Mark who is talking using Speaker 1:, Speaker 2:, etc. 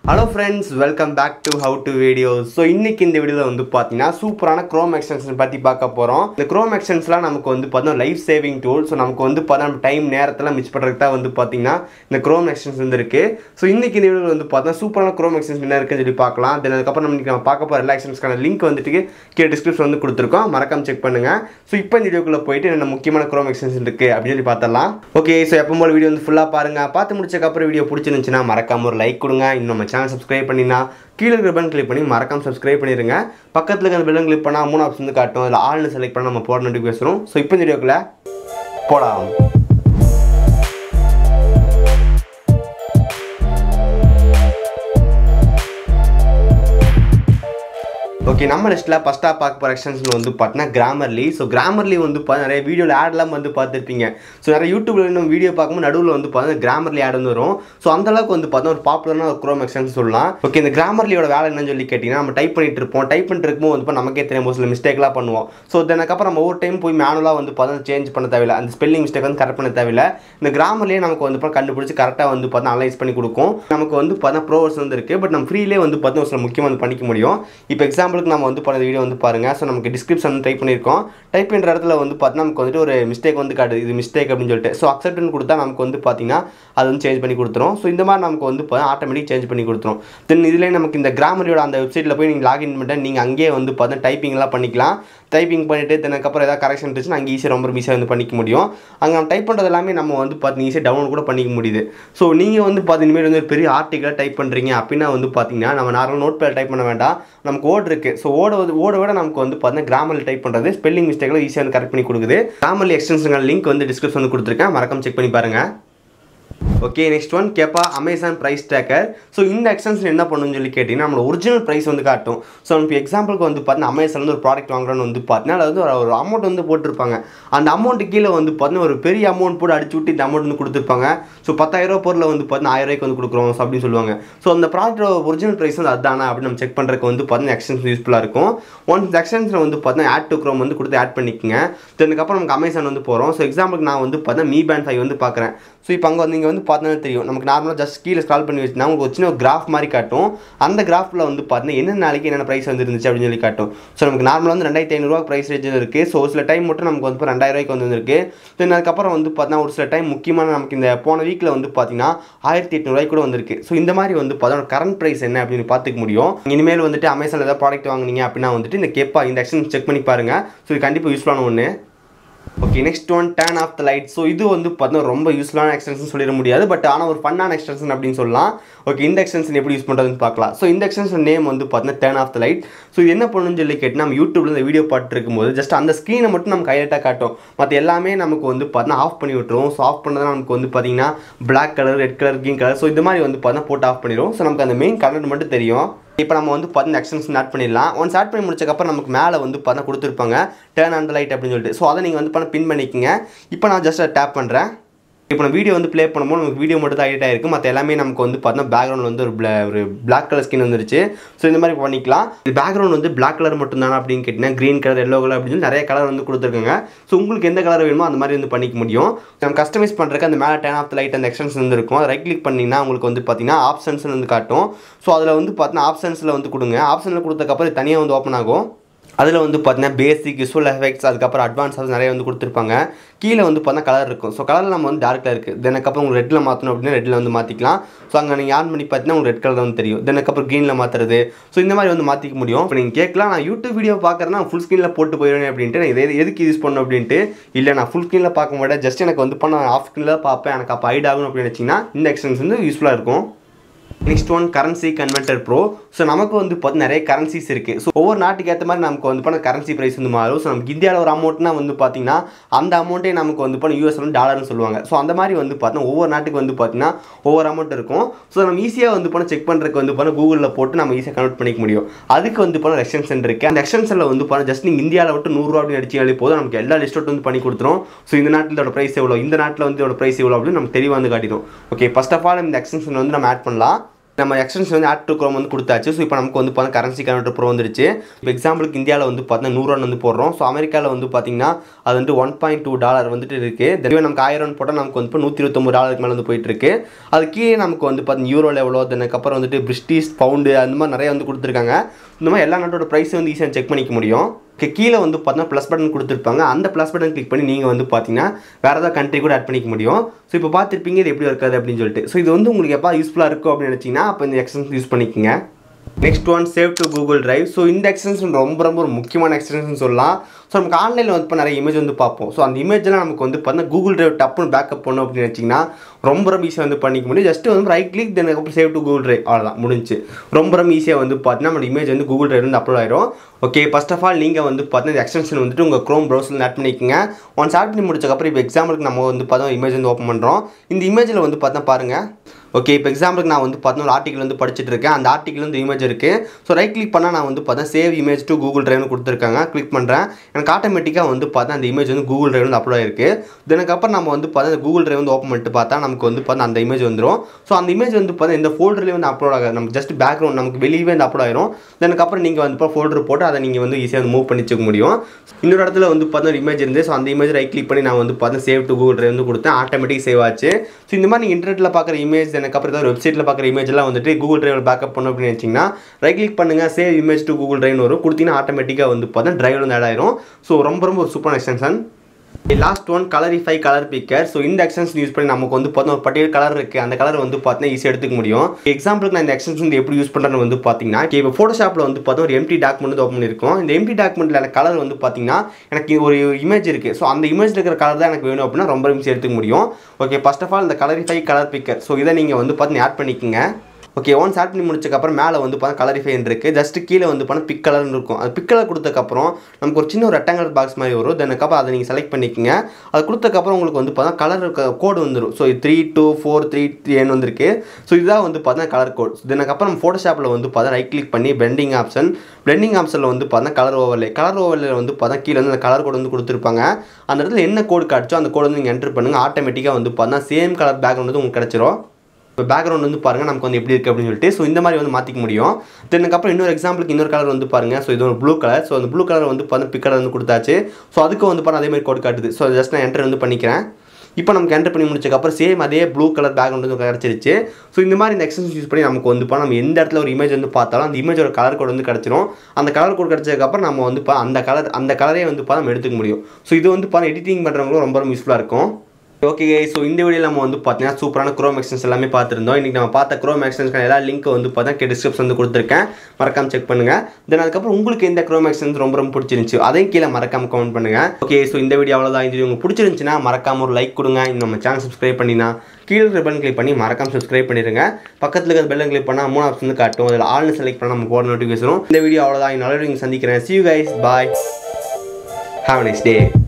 Speaker 1: Hello friends, welcome back to How to Videos. So இன்னைக்கு இந்த வீடியோல வந்து பாத்தீங்கன்னா சூப்பரான Chrome extension பத்தி பார்க்க போறோம். இந்த Chrome extensionலாம் நமக்கு வந்து பாத்தீங்கன்னா லைஃப் சேவிங் டூல். சோ நமக்கு வந்து பாத்தீங்கன்னா டைம் நேரத்துல மிச்ச பண்றதுக்கு தான் வந்து பாத்தீங்கன்னா இந்த Chrome extension வந்து இருக்கு. சோ இன்னைக்கு இந்த வீடியோல வந்து பாத்தீங்கன்னா சூப்பரான Chrome extension என்ன இருக்குன்னு சொல்லி பார்க்கலாம். தென் அதுக்கு அப்புறம் நம்ம பார்க்க போற எல்லா extensionஸ்க்கான லிங்க் வந்துட்டு கீழ டிஸ்கிரிப்ஷன் வந்து கொடுத்திருக்கோம். மறக்காம செக் பண்ணுங்க. சோ இப்போ இந்த வீடியோக்குள்ள போயிட்டு என்ன முக்கியமான Chrome extension இருக்கு அப்படி சொல்லி பார்த்தறலாம். ஓகே, சோ எப்பவும் போல வீடியோ வந்து ஃபுல்லா பாருங்க. பார்த்து முடிச்சதுக்கு அப்புறம் வீடியோ பிடிச்சிருந்துச்சுனா மறக்காம ஒரு லைக் கொடுங்க. இன்னும் நம்ம சேனல் சப்ஸ்கிரைப் பண்ணினா கீழ இருக்கிற பட்டன் கிளிக் பண்ணி மறக்காம சப்ஸ்கிரைப் பண்ணிருங்க. பக்கத்துல இருக்க பெல் கிளிக் பண்ணா மூணு ஆப்ஷன் வந்து காட்டும். அதுல ஆல்னு செலக்ட் பண்ணா நம்ம போற நோட்டிஃபிகேஷன் வரும். சோ இப்போ இந்த வீடியோக்குள்ள போலாம். ஓகே, நம்ம லிஸ்ட்ல ஃபர்ஸ்டா பார்க்க போற எக்ஸ்டென்ஷன் வந்து பார்த்தா Grammarly. ஸோ Grammarly வந்து நிறைய வீடியோல ஆட்லாம் வந்து பார்த்துருப்பீங்க. ஸோ நிறைய யூடியூப்ல இன்னும் வீடியோ பார்க்கும்போது நடுவில் வந்து பார்த்தீங்கன்னா Grammarly ஆட் வந்து வரும். ஸோ அந்த அளவுக்கு வந்து பார்த்தா ஒரு பாப்புலரான ஒரு Chrome எக்ஸ்டென்ஷன் சொல்லலாம். ஓகே, இந்த Grammarlyயோட வேலை என்னன்னு சொல்லி கேட்டிங்கன்னா, நம்ம டைப் பண்ணிட்டு இருப்போம். டைப் பண்ணிட்டு இருக்கும்போது வந்து நமக்கே தெரியும் சில மிஸ்டேக்லாம் பண்ணுவோம். ஸோ அதுக்கப்புறம் நம்ம ஒவ்வொரு டைம் போய் மேனுவலாக வந்து பார்த்தா சேஞ்ச் பண்ண தேவையில்லை. அந்த ஸ்பெல்லிங் மிஸ்டேக் வந்து கரெக்ட் பண்ண தேவையில்லை. இந்த Grammarlyயே நமக்கு வந்து கண்டுபிடிச்சி கரெக்டாக வந்து பார்த்தா அனலைஸ் பண்ணி கொடுக்கும். நமக்கு வந்து பார்த்தா ப்ரோவர்ஸ் வந்து இருக்கு. பட் நம்ம ஃப்ரீலே வந்து பார்த்தா ஒரு சில முக்கியமாக வந்து பண்ணிக்க முடியும். இப்போ எக்ஸாம்பிளுக்கு நம்ம வந்து பண்ண வீடியோ வந்து பாருங்க. ஸோ நமக்கு டிஸ்கிரிப்ஷன் டைப் பண்ணியிருக்கோம். டைப் பண்ணுற இடத்துல வந்து பார்த்தீங்கன்னா நமக்கு வந்துட்டு ஒரு மிஸ்டேக் வந்து காட்டுது, இது மிஸ்டேக் அப்படின்னு சொல்லிட்டு. ஸோ அக்செப்ட்னு கொடுத்தா நமக்கு வந்து பார்த்தீங்கன்னா அது வந்து சேஞ்ச் பண்ணி கொடுத்துரும். ஸோ இந்த மாதிரி நமக்கு வந்து ஆட்டோமேட்டிக் சேஞ்ச் பண்ணி கொடுத்துரும். தென் இதில் நமக்கு இந்த Grammarlyயோட அந்த வெப்சைட்டில் போய் நீங்கள் லாகின் பண்ணிட்டு நீங்கள் அங்கேயே வந்து பார்த்தீங்கன்னா டைப்பிங்லாம் பண்ணிக்கலாம். டைப்பிங் பண்ணிட்டு அதுக்கப்புறம் ஏதாவது கரெக்ஷன் இருந்துச்சுன்னா அங்கே ஈஸியாக ரொம்ப ஈஸியாக வந்து பண்ணிக்க முடியும். அங்கே நம்ம டைப் பண்ணுறது எல்லாமே நம்ம வந்து பார்த்தீங்கன்னா ஈஸியாக டவுன்லோட் கூட பண்ணிக்க முடியுது. ஸோ நீங்கள் வந்து பார்த்தீங்கன்னா இனிமேல் வந்து ஒரு பெரிய ஆர்டிக்கலாக டைப் பண்ணுறீங்க அப்படின்னா வந்து பார்த்தீங்கன்னா நம்ம நார்மல் நோட் பேட் டைப் பண்ண வேண்டாம். நமக்கு ஓட் இருக்குது. ஸோ ஓட விட நமக்கு வந்து பார்த்தீங்கன்னா Grammarly டைப் பண்ணுறது ஸ்பெல்லிங் மிஸ்டேக்லாம் ஈஸியாக வந்து கரெக்ட் பண்ணி கொடுக்குது. Grammarly எக்ஸ்டென்ஷன் லிங்க் வந்து டிஸ்கிரிப்ஷன் வந்து கொடுத்துருக்கேன். மறக்காம செக் பண்ணி பாருங்கள். Okay, next one Keepa Amazon price tracker. So இந்த எக்ஸ்டென்ஷன் என்ன பண்ணுன்னு சொல்லி கேட்டிங்கன்னா நம்மளோட ஒரிஜினல் ப்ரைஸ் வந்து காட்டும். ஸோ நம்ம எக்ஸாம்பிளுக்கு வந்து பார்த்தீங்கன்னா அமேசான் வந்து ஒரு ப்ராடக்ட் வாங்குறோன்னு வந்து பார்த்தீங்கன்னா அது வந்து ஒரு அமௌண்ட் வந்து போட்டிருப்பாங்க. அந்த அமௌண்ட்டு கீழே வந்து பார்த்தீங்கன்னா ஒரு பெரிய அமௌண்ட் போட்டு அடிச்சு விட்டு இந்த அமௌண்ட் வந்து கொடுத்துருப்பாங்க. ஸோ 10,000 பொருளை வந்து பார்த்தீங்கன்னா 1000 வந்து கொடுக்குறோம் ஸோ அப்படின்னு சொல்லுவாங்க. ஸோ அந்த ப்ராடக்ட்டோட ஒரிஜினல் ப்ரைஸ் வந்து அதுதானா அப்படின்னு நம்ம செக் பண்ணுறதுக்கு வந்து பார்த்தீங்கன்னா எக்ஸ்டென்ஷன் யூஸ்ஃபுல்லாக இருக்கும். ஒன்ஸ் இந்த எக்ஸ்டென்ஷன் வந்து பார்த்தீங்கன்னா ஆட் டு க்ரோம் வந்து கொடுத்து ஆட் பண்ணிக்கோங்க. அதுக்கப்புறம் நமக்கு அமேசான் வந்து போகிறோம். ஸோ எக்ஸாம்பிளுக்கு நான் வந்து பார்த்தீங்கன்னா Mi Band 5 வந்து பார்க்குறேன். ஸோ இப்போ அங்கே வந்து நீங்கள் வந்து பார்த்தீங்கன்னா தெரியும் நமக்கு நார்மலாக ஜஸ்ட் கீழே ஸ்க்ரால் பண்ணி வச்சுன்னா உங்களுக்கு ஒரு சின்ன கிராஃப் மாதிரி காட்டும். அந்த கிராஃபில் வந்து பார்த்தீங்கன்னா என்ன நாளைக்கு என்னென்ன ப்ரைஸ் வந்து இருந்துச்சு அப்படின்னு சொல்லி காட்டும். ஸோ நமக்கு நார்மலாக வந்து 2,500 ப்ரைஸ் ரேஞ்ச் இருக்குது. ஸோ ஒரு சில டைம் மட்டும் நமக்கு வந்து 2,000 வந்து வந்துருக்கு. தென் அதுக்கப்புறம் வந்து பார்த்தீங்கன்னா ஒரு சில டைம் முக்கியமான நமக்கு இந்த போன வீக்கில் வந்து பார்த்தீங்கன்னா 1,800 கூட வந்திருக்கு. ஸோ இந்த மாதிரி வந்து பார்த்தீங்கன்னா கரண்ட் ப்ரைஸ் என்ன அப்படின்னு பார்த்துக்க முடியும். இனிமேல் வந்துட்டு அமேசானில் ஏதாவது ப்ராடக்ட் வாங்குனீங்க அப்படின்னா வந்துட்டு இந்த கேப்பா இந்த எக்ஸ்டென்ஷன் செக் பண்ணி பாருங்கள். ஸோ இது கண்டிப்பாக யூஸ்ஃபுல்லான ஒன்று. Okay, next one turn off the light. So இது வந்து பார்த்தீங்கன்னா ரொம்ப யூஸ்ஃபுல்லான எக்ஸ்டென்ஷன் சொல்லிட முடியாது. பட் ஆனால் ஒரு ஃபன்னான எக்ஸ்டென்ஷன் அப்படின்னு சொல்லலாம். ஓகே, இந்த எக்ஸ்டென்ஷன் எப்படி யூஸ் பண்ணுறதுன்னு பார்க்கலாம். ஸோ இந்த எக்ஸ்டென்ஷன் நேம் வந்து பார்த்தீங்கன்னா turn off the light. So இது என்ன பண்ணணும்னு சொல்லி கேட்டால் நம்ம யூடியூப்ல இந்த வீடியோ பார்த்துட்டு இருக்கும்போது ஜஸ்ட் அந்த ஸ்க்ரீனை மட்டும் நம்ம ஹைலைட்டாக காட்டும். மற்ற எல்லாமே நமக்கு வந்து பார்த்தீங்கன்னா ஆஃப் பண்ணி விட்டுரும். ஸோ ஆஃப் பண்ணதான் நமக்கு வந்து பார்த்தீங்கன்னா black colour, red colour, green colour. So இந்த மாதிரி வந்து பார்த்தீங்கன்னா போட்டு ஆஃப் பண்ணிடும். ஸோ நமக்கு அந்த மெயின் கலர் மட்டும் தெரியும். இப்போ நம்ம வந்து பார்த்தீங்கன்னா எக்ஸ்டென்ஷன் ஆட் பண்ணிடலாம். ஒன்ஸ் ஆட் பண்ணி முடிச்சக்கப்புறம் நமக்கு மேலே வந்து பார்த்தீங்கன்னா கொடுத்துருப்பாங்க டர்ன் ஆன் த லைட் அப்படின்னு சொல்லிட்டு. ஸோ அதை நீங்கள் வந்து பண்ண பின் பண்ணிக்கோங்க. இப்போ நான் ஜஸ்ட் டேப் பண்ணுறேன். இப்போ நம்ம வீடியோ வந்து ப்ளே பண்ணும்போது நமக்கு வீடியோ மட்டும் தான் ஹைலைட் ஆகிருக்கு. மற்ற எல்லாமே நமக்கு வந்து பார்த்தீங்கன்னா பேக்ரவுண்ட் வந்து ஒரு பிளாக் கலர் ஸ்கின் வந்துருச்சு. ஸோ இந்த மாதிரி பண்ணிக்கலாம். இது பேக்ரவுண்ட் வந்து பிளாக் கலர் மட்டும் தானே அப்படின்னு கேட்டிங்கன்னா க்ரீன் கலர், எல்லோ கலர் அப்படின்னு சொல்லி நிறைய கலர் வந்து கொடுத்துருக்காங்க. ஸோ உங்களுக்கு எந்த கலர் வேணுமோ அந்த மாதிரி வந்து பண்ணிக்க முடியும். நம்ம கஸ்டமைஸ் பண்ணுறதுக்கு அந்த மேலே டர்ன் ஆஃப் த லைட் அந்த எக்ஸ்டென்ஷன் வந்து இருக்கும். அதை ரைட் கிளிக் பண்ணிங்கன்னா உங்களுக்கு வந்து பார்த்தீங்கன்னா ஆப்ஷன்ஸ் வந்து காட்டும். ஸோ அதில் வந்து பார்த்தீங்கன்னா ஆப்ஷன்ஸில் வந்து கொடுங்க. ஆப்ஷனில் கொடுத்ததுக்கப்புறம் தனியாக வந்து ஓப்பன் ஆகும். அதில் வந்து பார்த்தீங்கன்னா பேசிக், விசுவல் எஃபெக்ட்ஸ், அதுக்கப்புறம் அட்வான்ஸ் நிறைய வந்து கொடுத்துருப்பாங்க. கீழே வந்து பார்த்தீங்கன்னா கலர் இருக்கும். ஸோ கலரில் நம்ம வந்து டார்க்கில் இருக்குது. தெனக்கப்புறம் உங்களுக்கு ரெட்டில் மாற்றணும் அப்படின்னா ரெட்டில் வந்து மாற்றிக்கலாம். ஸோ அங்கே நீங்கள் ஆன் பண்ணி பார்த்தீங்கன்னா உங்களுக்கு ரெட் கலர் வந்து தெரியும். தெனக்கப்புறம் க்ரீனில் மாற்றுறது. ஸோ இந்த மாதிரி வந்து மாற்றிக்க முடியும். இப்போ நீங்கள் கேட்கலாம், நான் யூடியூப் வீடியோ பார்க்குறேன்னா ஃபுல் ஸ்க்ரீனில் போட்டு போயிடுவேன் அப்படின்ட்டு. நான் எதுக்கு யூஸ் பண்ணணும் அப்படின்ட்டு. இல்லை, நான் ஃபுல் ஸ்க்ரீனில் பார்க்க மாட்டேன். ஜஸ்ட் எனக்கு வந்து பண்ண ஆஃப் ஸ்க்ரீனில் பார்ப்பேன். எனக்கு அப்போ ஹைட் ஆகணும் அப்படின்னு நினச்சிங்கன்னா இந்த எக்ஸ்டென்ஷன் வந்து யூஸ்ஃபுல்லாக இருக்கும். Next one currency converter pro. So நமக்கு வந்து பார்த்தீங்கன்னா நிறைய கரன்சிஸ் இருக்குது. ஸோ ஒவ்வொரு நாட்டுக்கு ஏற்ற மாதிரி நமக்கு வந்து பண்ண கரன்சி ப்ரைஸ் வந்து மாறும். ஸோ நமக்கு இந்தியாவில் ஒரு அமௌண்ட்னா வந்து பார்த்தீங்கன்னா அந்த அமௌண்ட்டே நமக்கு வந்து பண்ண யூஎஸ் வந்து டாலர்னு சொல்லுவாங்க. ஸோ அந்த மாதிரி வந்து பார்த்தீங்கன்னா ஒவ்வொரு நாட்டுக்கு வந்து பார்த்தீங்கன்னா ஒவ்வொரு அமௌண்ட் இருக்கும். ஸோ நம்ம ஈஸியாக வந்து பண்ண செக் பண்ணுறதுக்கு வந்து பண்ண கூகுளில் போட்டு நம்ம ஈஸியாக கன்வெர்ட் பண்ணிக்க முடியும். அதுக்கு வந்து பண்ண எக்ஸ்டென்ஷன் இருக்குது. அந்த எக்ஸ்டென்ஷனில் வந்து பண்ண ஜஸ்ட் நீங்கள் இந்தியாவில் விட்டு 100 ரூபா அப்படின்னு அடிச்சாலே போதும் நமக்கு எல்லா லிஸ்ட் வந்து பண்ணி கொடுத்துரும். ஸோ இந்த நாட்டிலோட ப்ரைஸ் எவ்வளோ, இந்த நாட்டில் வந்து இதோட ப்ரைஸ் எவ்வளோ அப்படின்னு நம்ம தெளிவாக வந்து காட்டிடும். ஓகே, ஃபர்ஸ்ட் ஆஃப் ஆல் இந்த எக்ஸ்டென்ஷன் வந்து நம்ம ஆட் பண்ணலாம். நம்ம எக்ஸ்டென்ஷன் வந்து ஆட் டு க்ரோம் வந்து கொடுத்தாச்சு. ஸோ இப்போ நமக்கு வந்து பார்த்தா கரன்சி கன்வெர்ட்டர் ப்ரோ வந்துருச்சு. இப்போ எக்ஸாம்பிளுக்கு இந்தியாவில் வந்து பார்த்தா $100 வந்து போடுறோம். ஸோ அமெரிக்காவில் வந்து பார்த்தீங்கன்னா அது வந்து $1.2 வந்துட்டு இருக்குது. தென் நமக்கு 1000 போட்டால் நமக்கு வந்து இப்போ $129 மேலே வந்து போயிட்டு இருக்கு. அது கீழே நமக்கு வந்து பார்த்தீங்கன்னா யூரோ லெவலோ அதுக்கப்புறம் வந்துட்டு பிரிட்டிஷ் பவுண்டு அந்த மாதிரி நிறைய வந்து கொடுத்துருக்காங்க. இந்த மாதிரி எல்லா நாட்டோட ப்ரைஸ் வந்து ஈஸியாக செக் பண்ணிக்க முடியும். கீழே வந்து பார்த்தீங்கன்னா ப்ளஸ் பட்டன் கொடுத்துருப்பாங்க. அந்த ப்ளஸ் பட்டன் கிளிக் பண்ணி நீங்கள் வந்து பார்த்தீங்கன்னா வேறு ஏதாவது கண்ட்ரி கூட ஆட் பண்ணிக்க முடியும். ஸோ இப்போ பார்த்துருப்பீங்க இது எப்படி இருக்காது அப்படின்னு சொல்லிட்டு. ஸோ இது வந்து உங்களுக்கு எப்போ யூஸ்ஃபுல்லாக இருக்கும் அப்படின்னு நினச்சிங்கன்னா அப்போ இந்த எக்ஸ்டென்ஷன் யூஸ் பண்ணிக்கோங்க. Next one save to Google drive. So இந்த எக்ஸ்டென்ஷன் ரொம்ப ஒரு முக்கியமான எக்ஸ்டென்ஷன் சொல்லலாம். ஸோ நமக்கு ஆன்லைனில் வந்து இப்போ நிறைய இமேஜ் வந்து பார்ப்போம். ஸோ அந்த இமேஜெலாம் நமக்கு வந்து பார்த்தீங்கன்னா கூகுள் டிரைவ் டப்புன்னு பேக்கப் பண்ணணும் அப்படின்னு நினச்சிங்கன்னா ரொம்ப ஈஸியாக வந்து பண்ணிக்க முடியும். ஜஸ்ட் வந்து ரைட் கிளிக் தென் அப்புறம் சேவ் டு கூகுள் டிரைவ் அவ்வளோதான் முடிஞ்சு. ரொம்ப ஈஸியாக வந்து பார்த்தீங்கன்னா நம்ம இமேஜ் வந்து கூகுள் டிரைவ் வந்து அப்லோட் ஆயிரும். ஓகே, ஃபர்ஸ்ட் ஆஃப் ஆல் நீங்கள் வந்து பார்த்தீங்கன்னா இந்த எக்ஸ்டென்ஷன் வந்துட்டு உங்கள் க்ரோம் ப்ரௌசரில் ஆட் பண்ணிக்கோங்க. ஒன்ஸ் ஆட் பண்ணி முடிச்சக்கப்புறம் இப்போ எக்ஸாம்பிளுக்கு நம்ம வந்து பார்த்தா இமேஜ் வந்து ஓப்பன் பண்ணுறோம். இந்த இமேஜில் வந்து பார்த்தா பாருங்கள். ஓகே, இப்போ எக்ஸாம்பிளுக்கு நான் வந்து பார்த்தா ஒரு ஆர்டிகல் வந்து படிச்சுட்டு இருக்கேன். அந்த ஆர்டிகல் வந்து இமேஜ் இருக்குது. ஸோ ரைட் கிளிக் பண்ணால் நான் வந்து பார்த்தா சேவ் இமேஜ் டு கூகுள் டிரைவ்னு கொடுத்துருக்காங்க. கிளிக் பண்ணுறேன். எனக்கு ஆட்டோமேட்டிக்காக வந்து பார்த்தா அந்த இமேஜ் வந்து கூகுள் டிரைவ் வந்து அப்லோட் ஆயிருக்கு. இதுக்கப்புறம் நம்ம வந்து பார்த்தா அந்த கூகுள் டிரைவ் வந்து ஓப்பன் பண்ணிட்டு பார்த்தா நமக்கு வந்து பார்த்தா அந்த இமேஜ் வந்துடும். ஸோ அந்த இமேஜ் வந்து பார்த்தா இந்த ஃபோல்டர்லேயே வந்து அப்லோட் ஆகாது. நமக்கு ஜஸ்ட் பேக்ரவுண்ட் நமக்கு வெளியே வந்து அப்லோட் ஆயிரும். அதுக்கப்புறம் நீங்கள் வந்து இப்போ ஃபோல்டர் போட்டு அதை நீங்கள் வந்து ஈஸியாக வந்து மூவ் பண்ணி வச்சுக்க முடியும். இன்னொரு இடத்துல வந்து பார்த்தா ஒரு இமேஜ் இருந்து ஸோ அந்த இமேஜ் ரைட் கிளிக் பண்ணி நான் வந்து பார்த்தா சேவ் டு கூகுள் டிரைவ் வந்து கொடுத்தேன். ஆட்டோமேட்டிக் சேவ் ஆச்சு. ஸோ இந்த மாதிரி நீங்கள் இன்டர்நெட்டில் பார்க்குற இமேஜ் அதுக்கப்புறம் ஏதாவது வெப்சைட்டில் பார்க்குற இமேஜ் எல்லாம் வந்துட்டு கூகுள் டிரைவில் பேக்கப் பண்ணணும் அப்படின்னு நினச்சிங்கன்னா ரைட் கிளிக் பண்ணுங்கள், சேவ் இமேஜ் டு கூகுள் டிரைவ்னு வரும். கொடுத்தீங்கன்னா ஆட்டோமேட்டிக்காக வந்து பார்த்தா டிரைவ் வந்து ஆட் ஆயிரும். ஸோ ரொம்ப ஒரு super extension. Last one Colorify colour picker. So இந்த எக்ஸ்டென்ஷன் யூஸ் பண்ணி நமக்கு வந்து பார்த்தா ஒரு பர்டிகுலர் கலர் இருக்குது. அந்த கலர் வந்து பார்த்தீங்கன்னா ஈஸியாக எடுத்துக்க முடியும். எக்ஸாம்பிளுக்கு நான் இந்த எக்ஸ்டென்ஷன் வந்து எப்படி யூஸ் பண்ணுறேன்னு வந்து பார்த்தீங்கன்னா இப்போ ஃபோட்டோஷாப்பில் வந்து பார்த்தா ஒரு எம்டி டாக்குமெண்ட் வந்து ஓப்பன் பண்ணியிருக்கோம். இந்த எம்டி டாக்குமெண்ட்டில் எனக்கு கலர் வந்து பார்த்தீங்கன்னா எனக்கு ஒரு இமேஜ் இருக்குது. ஸோ அந்த இமேஜில் இருக்கிற கலர் தான் எனக்கு வேணும் அப்படின்னா ரொம்ப ஈஸியாக எடுத்துக்க முடியும். ஓகே, ஃபர்ஸ்ட் ஆஃப் ஆல் இந்த கலரிஃபை கலர் பிக்கர். ஸோ இதை நீங்கள் வந்து பார்த்தீங்கன்னா ஆட் பண்ணிக்கோங்க. ஓகே, ஒன்ஸ் ஆட் பண்ணி முடிச்சக்கப்புறம் மேலே வந்து பார்த்தா கலரிஃபைன் இருக்குது. ஜஸ்ட் கீழே வந்து பார்த்தா பிக் கலர்னு இருக்கும். அது பிக் கலர் கொடுத்தக்கப்புறம் நமக்கு ஒரு சின்ன ஒரு ரெக்டாங்குலர் பாக்ஸ் மாதிரி வரும். அதுக்கப்புறம் அதை நீங்கள் செலக்ட் பண்ணிக்கோங்க. அது கொடுத்தக்கப்புறம் உங்களுக்கு வந்து பார்த்தா கலர் கோடு வந்துடும். ஸோ 3243 வந்திருக்கு. ஸோ இதுதான் வந்து பார்த்தா கலர் கோட். இதுக்கப்புறம் ஃபோட்டோஷாப்பில் வந்து பார்த்தா ரைட் கிளிக் பண்ணி பிளெண்டிங் ஆப்ஷனில் வந்து பார்த்தா கலர் ஓவர்லே வந்து பார்த்தா கீழே வந்து அந்த கலர் கோடு வந்து கொடுத்துருப்பாங்க. அந்த இடத்துல என்ன கோடு காட்சோ அந்த கோடு வந்து நீங்கள் என்ட்ரு பண்ணுங்கள். ஆட்டோமேட்டிக்காக வந்து பார்த்தா சேம் கலர் பேக்ரவுண்ட் வந்து உங்களுக்கு கிடச்சிரும். இப்போ பேக்ரவுண்ட் வந்து பாருங்கள் நமக்கு வந்து எப்படி இருக்குது அப்படின்னு சொல்லிட்டு. ஸோ இந்த மாதிரி வந்து மாற்றிக்க முடியும். அதுக்கப்புறம் இன்னொரு எக்ஸாம்பிளுக்கு இன்னொரு கலர் வந்து பாருங்கள். ஸோ இது ஒரு ப்ளூ கலர். ஸோ அந்த ப்ளூ கலர் வந்து பார்த்தா பிக் கலர் வந்து கொடுத்தாச்சு. ஸோ அதுக்கு வந்து பாருங்கள் அதே மாதிரி கோட் காட்டுது. ஸோ ஜஸ்ட் நான் என்ட்ரு வந்து பண்ணிக்கிறேன். இப்போ நமக்கு என்ட்ரு பண்ணி முடிச்சக்கப்புறம் சேம் அதே ப்ளூ கலர் பேக்ரவுண்ட் வந்து கிடச்சிருச்சு. ஸோ இந்த மாதிரி இந்த எக்ஸ்டென்ஷன் யூஸ் பண்ணி நமக்கு வந்து நம்ம எந்த இடத்துல ஒரு இமேஜ் வந்து பார்த்தாலும் அந்த இமேஜோட கலர் கோட் வந்து கிடச்சிரும். அந்த கலர் கோட் கிடச்சதுக்கப்புறம் நம்ம வந்து அந்த கலரே வந்து நம்ம எடுத்துக்க முடியும். ஸோ இது வந்து எடிட்டிங் பண்ணுறவங்களும் ரொம்ப யூஸ்ஃபுல்லாக இருக்கும். ஓகே, ஸோ இந்த வீடியோவில் நம்ம வந்து பார்த்தீங்கன்னா சூப்பரான க்ரோம் எக்ஸ்டென்ஷன் எல்லாமே பார்த்துருந்தோம். இன்றைக்கி நம்ம பார்த்த க்ரோம் எக்ஸ்டென்ஷன் எல்லா லிங்க் வந்து பார்த்தீங்கன்னா டிஸ்கிரிப்ஷன் வந்து கொடுத்துருக்கேன். மறக்காம செக் பண்ணுங்கள். தென் அதுக்கப்புறம் உங்களுக்கு எந்த க்ரோம் எக்ஸ்டென்ஷன் ரொம்ப பிடிச்சிருந்துச்சு அதையும் கீழே மறக்காம கமெண்ட் பண்ணுங்கள். ஓகே, ஸோ இந்த வீடியோ அவ்வளோதான். இந்த வீடியோ உங்களுக்கு பிடிச்சிருந்துச்சுன்னா மறக்காம ஒரு லைக் கொடுங்க. நம்ம சேனல் சப்ஸ்கிரைப் பண்ணினா கீழே இருக்கிற பட்டன் கிளிக் பண்ணி மறக்காம சப்ஸ்கிரைப் பண்ணிடுங்க. பக்கத்தில் இருக்கிற பெல்லை கிளிக் பண்ணால் 3 ஆப்ஷன் வந்து காட்டும். அதில் ஆல்னு செலக்ட் பண்ணால் நம்ம போட நோட்டிஃபிகேஷன். இந்த வீடியோ அவ்வளோதான். நல்ல வீடியோ சந்திக்கிறேன். See you guys. Bye. Have a nice day.